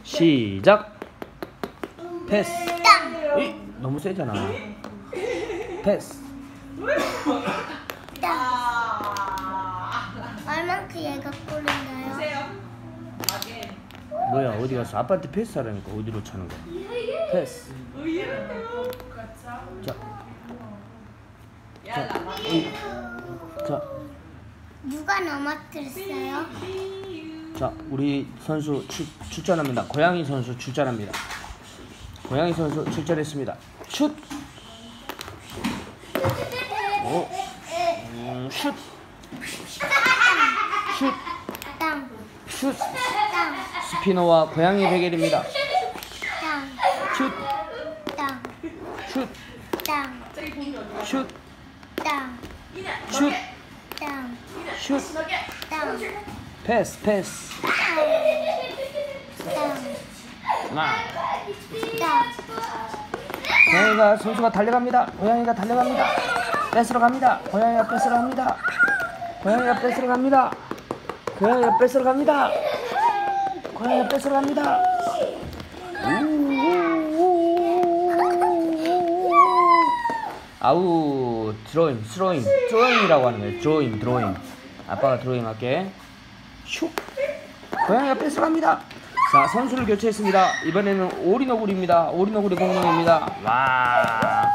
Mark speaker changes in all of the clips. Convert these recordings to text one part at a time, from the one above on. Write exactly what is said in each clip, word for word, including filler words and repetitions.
Speaker 1: 시작. 패스. 이, 너무 세잖아. 패스.
Speaker 2: 얼만큼 얘가 꼬른가요?
Speaker 1: 뭐야, 어디 갔어? 아빠한테 패스하라니까. 어디로 차는 거야? 패스. 자, 자, 이, 자,
Speaker 2: 누가 넘어뜨렸어요?
Speaker 1: 자, 우리 선수 출, 출전합니다. 고양이 선수 출전합니다. 고양이 선수 출전했습니다. 슛. 오, 음, 슛. 슛.
Speaker 2: 땅.
Speaker 1: 슛.
Speaker 2: 땅.
Speaker 1: 스피너와 고양이 대결입니다.
Speaker 2: 땅.
Speaker 1: 슛.
Speaker 2: 땅.
Speaker 1: 슛.
Speaker 2: 땅.
Speaker 1: 슛.
Speaker 2: 땅.
Speaker 1: 슛.
Speaker 2: 땅.
Speaker 1: 슛.
Speaker 2: 땅.
Speaker 1: 패스, 패스.
Speaker 2: 땅.
Speaker 1: 나.
Speaker 2: 땅.
Speaker 1: 고양이가 선수가 달려갑니다. 고양이가 달려갑니다. 뺏으러 갑니다. 고양이가 뺏으러 갑니다. 고양이가 뺏으러 갑니다. 고양이가 뺏으러 갑니다. 고양이가 뺏으러 갑니다. 아우, 드로잉, 스로잉, 드로잉이라고 하는 거예요. 드로잉, 드로잉. 아빠가 드로잉 할게. 슉. 고양이가 뺏으러 갑니다. 자, 선수를 교체했습니다. 이번에는 오리너구리입니다. 오리너구리 공룡입니다. 와.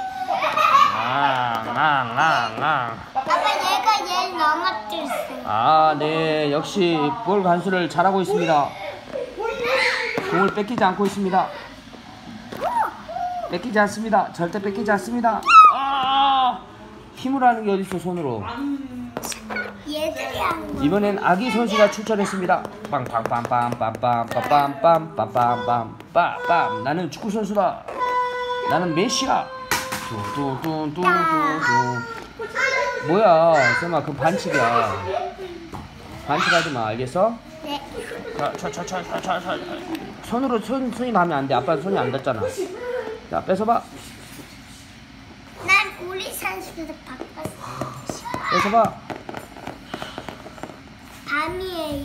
Speaker 1: 앙, 앙, 앙, 앙.
Speaker 2: 아빠 얘가 얘를 넘어뜨렸어요.
Speaker 1: 아, 네. 역시 볼 간수를 잘하고 있습니다. 공을 뺏기지 않고 있습니다. 뺏기지 않습니다. 절대 뺏기지 않습니다. 아! 힘을 하는 게 어딨어, 손으로.
Speaker 2: 얘들이 한 거.
Speaker 1: 이번엔 아기 선수가 출전했습니다. 빵빵빵빵빵빵빵빵빵빰빰빰빰빰빰. 나는 축구 선수다. 나는 메시야. 뚜뚜뚜뚜뚜뚜. 뭐야, 쌤아, 그 반칙이야. 반칙하지 마, 알겠어?
Speaker 2: 네.
Speaker 1: 자, 차, 차, 차, 차, 차, 차. 손으로 손 손이 닿으면 안 돼. 아빠 손이 안 닿잖아. 자, 뺏어봐.
Speaker 2: 난 우리 선수들 바꿨어.
Speaker 1: 뺏어봐.
Speaker 2: 밤이에요.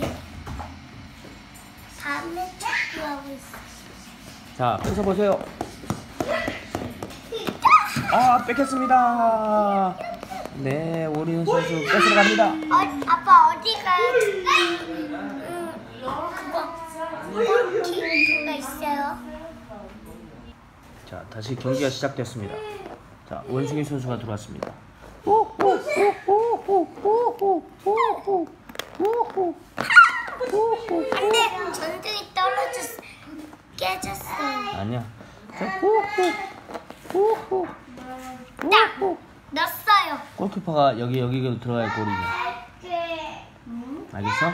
Speaker 2: 밤에 축구하고 있어.
Speaker 1: 자, 뺏어보세요. 아, 뺏겼습니다. 네, 오리온 선수 뺏으러 갑니다.
Speaker 2: 어, 아빠 어디가? 음, 그거 키가 있어요.
Speaker 1: 자, 다시 경기가 시작됐습니다. 자, 원숭이 선수가 들어왔습니다.
Speaker 2: 안돼, 전등이 떨어졌어. 깨졌어요.
Speaker 1: 아니야. 자,
Speaker 2: 딱 넣었어요.
Speaker 1: 골키퍼가 여기 여기로 들어갈 골이지. 알겠어?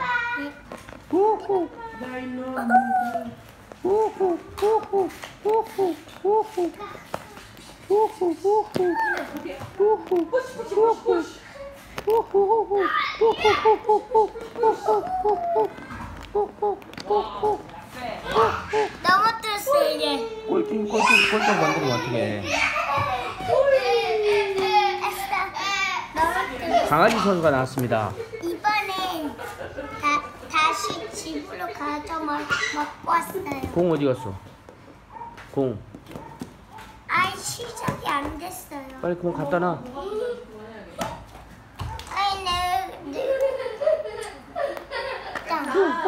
Speaker 2: 넘어뜨렸어요 이제.
Speaker 1: 골팀 골팀 골팀 만들면 어떡해.
Speaker 2: 넘어뜨렸어.
Speaker 1: 강아지 선수가 나왔습니다.
Speaker 2: 이번엔 다, 다시 집으로 가서 먹, 먹고 왔어요.
Speaker 1: 공 어디 갔어? 공.
Speaker 2: 아이 시작이 안 됐어요.
Speaker 1: 빨리 공 갖다 놔.
Speaker 2: 아이 내, 내. 땅.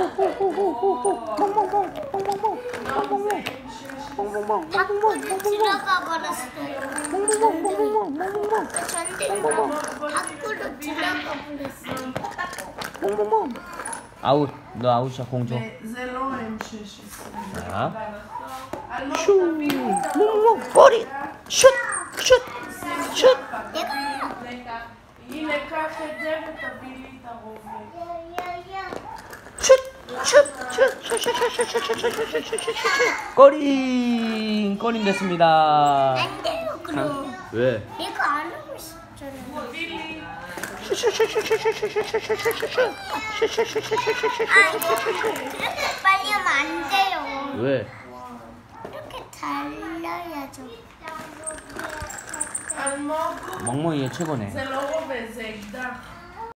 Speaker 2: 밖으로 들어가 버렸어요. 전등이 밖으로 들어가 버렸어요.
Speaker 1: 아웃. 너 아웃이야. 공 줘.
Speaker 3: זה לא הם שש עשרה.
Speaker 1: 자. 슛. 꼬리. 슛. 슛. 슛.
Speaker 2: 내가
Speaker 3: הנה קח את זה ותביא לי את הרובה.
Speaker 1: 슛. 슛. 슛. 슛. 슛. 슛. 슛. 슛. 슛. 슛. 슛. 슛. 꼬린. 꼬린 됐습니다.
Speaker 2: 안 돼요 그럼.
Speaker 1: 왜?
Speaker 2: 내가 안 하고 싶잖아요. 아 그렇게 빨리 하면 안 돼요.
Speaker 1: 왜?
Speaker 2: 이렇게 달려야죠.
Speaker 3: אלמוג,
Speaker 1: 멍멍이가 최고네.
Speaker 3: זה לא רובה, זה אקדח.